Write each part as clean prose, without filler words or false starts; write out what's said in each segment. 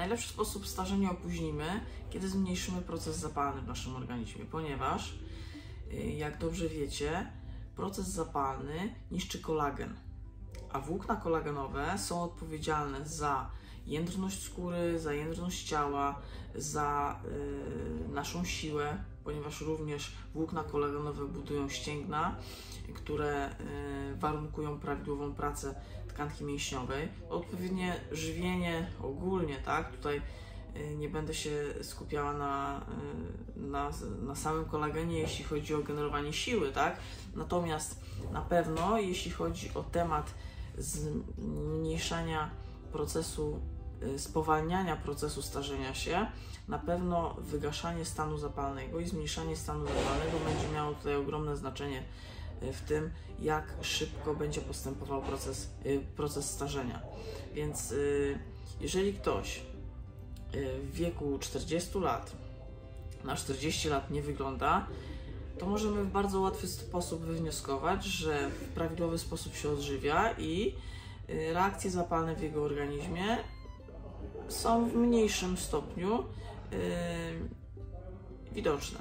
Najlepszy sposób starzenia opóźnimy, kiedy zmniejszymy proces zapalny w naszym organizmie, ponieważ, jak dobrze wiecie, proces zapalny niszczy kolagen, a włókna kolagenowe są odpowiedzialne za jędrność skóry, za jędrność ciała, za naszą siłę, ponieważ również włókna kolagenowe budują ścięgna, które warunkują prawidłową pracę tkanki mięśniowej. Odpowiednie żywienie ogólnie, tak? Tutaj nie będę się skupiała na samym kolagenie, jeśli chodzi o generowanie siły, tak? Natomiast na pewno, jeśli chodzi o temat zmniejszania procesu, spowalniania procesu starzenia się, na pewno wygaszanie stanu zapalnego i zmniejszanie stanu zapalnego będzie miało tutaj ogromne znaczenie w tym, jak szybko będzie postępował proces starzenia. Więc jeżeli ktoś w wieku 40 lat na 40 lat nie wygląda, to możemy w bardzo łatwy sposób wywnioskować, że w prawidłowy sposób się odżywia i reakcje zapalne w jego organizmie są w mniejszym stopniu widoczne.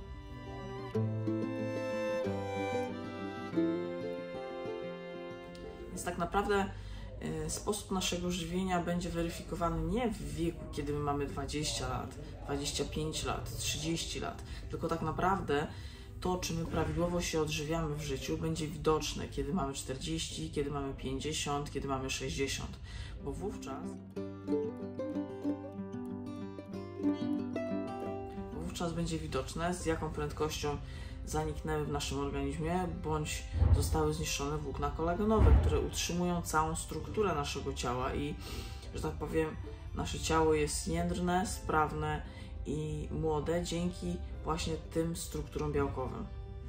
Więc tak naprawdę sposób naszego żywienia będzie weryfikowany nie w wieku, kiedy my mamy 20 lat, 25 lat, 30 lat, tylko tak naprawdę to, czy my prawidłowo się odżywiamy w życiu, będzie widoczne, kiedy mamy 40, kiedy mamy 50, kiedy mamy 60, bo wówczas będzie widoczne, z jaką prędkością zaniknęły w naszym organizmie, bądź zostały zniszczone włókna kolagenowe, które utrzymują całą strukturę naszego ciała i, że tak powiem, nasze ciało jest jędrne, sprawne i młode dzięki właśnie tym strukturom białkowym.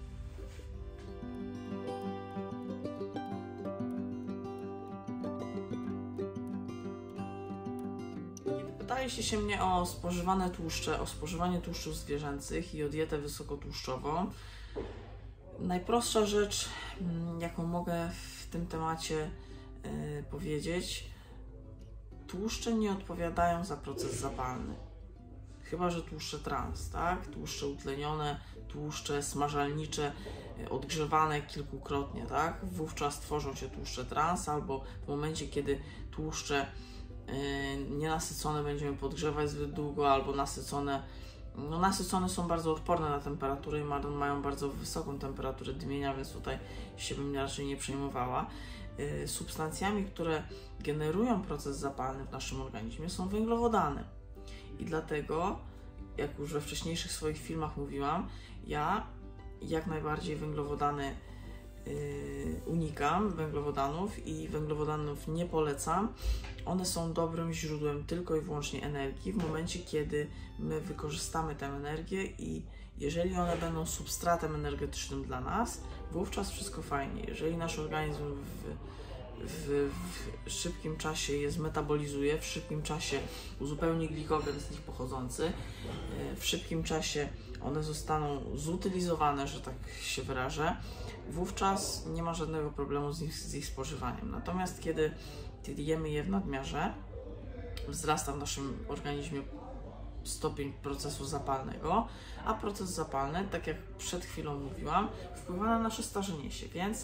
Pytaliście się mnie o spożywane tłuszcze, o spożywanie tłuszczów zwierzęcych i o dietę wysokotłuszczową. Najprostsza rzecz, jaką mogę w tym temacie powiedzieć, tłuszcze nie odpowiadają za proces zapalny. Chyba że tłuszcze trans, tak? Tłuszcze utlenione, tłuszcze smażalnicze, odgrzewane kilkukrotnie, tak? Wówczas tworzą się tłuszcze trans, albo w momencie, kiedy tłuszcze nienasycone będziemy podgrzewać zbyt długo, albo nasycone, nasycone są bardzo odporne na temperaturę i mają bardzo wysoką temperaturę dymienia, więc tutaj się bym raczej nie przejmowała. Substancjami, które generują proces zapalny w naszym organizmie, są węglowodany. I dlatego, jak już we wcześniejszych swoich filmach mówiłam, ja jak najbardziej węglowodany unikam węglowodanów i węglowodanów nie polecam. One są dobrym źródłem tylko i wyłącznie energii w momencie, kiedy my wykorzystamy tę energię i jeżeli one będą substratem energetycznym dla nas, wówczas wszystko fajnie. Jeżeli nasz organizm w szybkim czasie je zmetabolizuje, w szybkim czasie uzupełni glikogen z nich pochodzący, w szybkim czasie one zostaną zutylizowane, że tak się wyrażę, wówczas nie ma żadnego problemu z ich spożywaniem. Natomiast kiedy jemy je w nadmiarze, wzrasta w naszym organizmie stopień procesu zapalnego, a proces zapalny, tak jak przed chwilą mówiłam, wpływa na nasze starzenie się, więc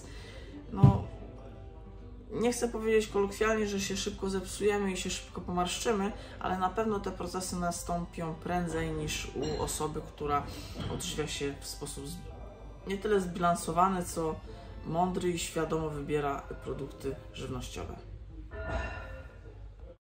nie chcę powiedzieć kolokwialnie, że się szybko zepsujemy i się szybko pomarszczymy, ale na pewno te procesy nastąpią prędzej niż u osoby, która odżywia się w sposób nie tyle zbilansowany, co mądry i świadomo wybiera produkty żywnościowe.